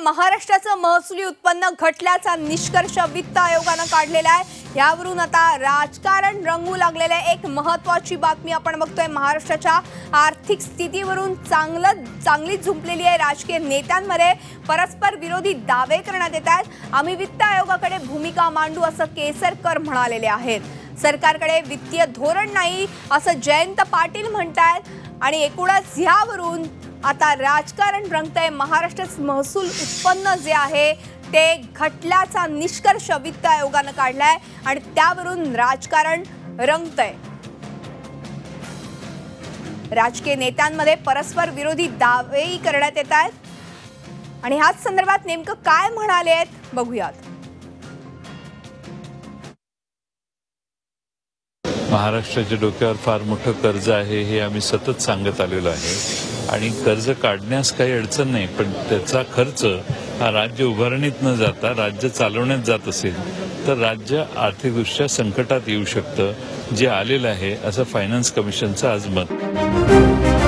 महाराष्ट्राचं महसुली उत्पन्न घटल्याचा निष्कर्ष वित्त आयोगाने काढलेला आहे। यावरून आता राजकारण रंगू लागलेले एक महत्त्वाची बातमी आपण बघतोय। महाराष्ट्राच्या आर्थिक स्थितीवरून चांगली झुंपलेली आहे। राजकीय नेत्यांमध्ये परस्पर विरोधी दावे करण्यात येत आहेत। आम्ही वित्त आयोगाकडे भूमिका मांडू असं केसरकर म्हणालेले आहेत। सरकारकडे वित्तीय धोरण नाही असं जयंत पाटील म्हणतात आणि एकूणच यावरून आता राजकारण रंगतंय। महाराष्ट्राचं महसूल उत्पन्न जे आहे ते घटल्याचा निष्कर्ष वित्त आयोगाने काढलाय आणि त्यावरून राजकारण रंगतंय। राजकीय नेत्यांमध्ये परस्पर विरोधी दावेही करण्यात येत आहेत आणि ह्याच संदर्भात नेमकं काय म्हणाले आहेत बघूयात। महाराष्ट्राच्या डोक्यावर फार मोठं कर्ज आहे हे आम्ही सतत सांगत आलेलो आहे आणि कर्ज काढण्यास काही अडचण नाही, पण त्याचा खर्च हा राज्य उभारणीत न जाता राज्य चालवण्यात जात असेल तर राज्य आर्थिकदृष्ट्या संकटात येऊ शकतं, जे आलेलं आहे असं फायनान्स कमिशनचं आज मत।